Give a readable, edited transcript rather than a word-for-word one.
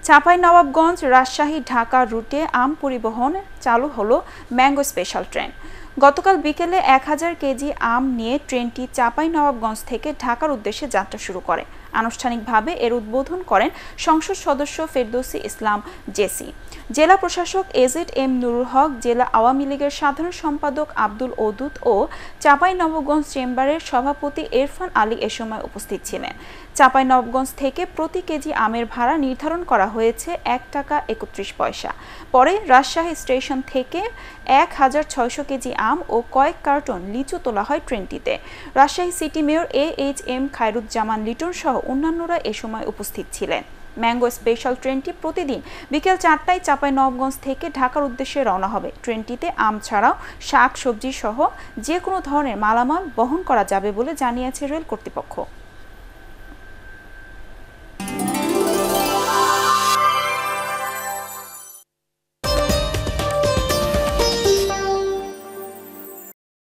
চাঁপাইনবাবগঞ্জ রাজশাহী ঢাকা রুটে আম পরিবহন চালু হলো ম্যাঙ্গো স্পেশাল ট্রেন। গতকাল বিকেলে 1000 কেজি আম নিয়ে ট্রেনটি চাঁপাইনবাবগঞ্জ থেকে ঢাকার উদ্দেশ্যে যাত্রা শুরু করে। আনুষ্ঠানিকভাবে এর উদ্বোধন করেন সংসদ সদস্য ফেরদৌসী ইসলাম জেসি, জেলা প্রশাসক এজেড-এম নুরুল হক, জেলা আওয়ামী লীগের সাধারণ সম্পাদক আব্দুল ওদুদ ও চাঁপাইনবাবগঞ্জ চেম্বারের সভাপতি ইরফান আলী এ সময় উপস্থিত ছিলেন। চাঁপাইনবাবগঞ্জ থেকে প্রতি কেজি আমের ভাড়া নির্ধারণ করা হয়েছে 1 টাকা 31 পয়সা। পরে রাজশাহী স্টেশন থেকে 1600 কেজি আম ও কয়েক কার্টন লিচু তোলা হয় ট্রেনটিতে। Rajshahi city mayor AHM Khairuzzaman Liton সহ অন্যান্যরা এ সময় উপস্থিত ছিলেন। ম্যাঙ্গো স্পেশাল ট্রেনটি প্রতিদিন বিকেল 4টায় চাঁপাইনবাবগঞ্জ থেকে ঢাকার উদ্দেশ্যে রওনা হবে। ট্রেনটিতে আম ছাড়াও শাক সবজি সহ যে কোনো ধরনের মালামাল বহন করা যাবে বলে জানিয়েছে রেল কর্তৃপক্ষ।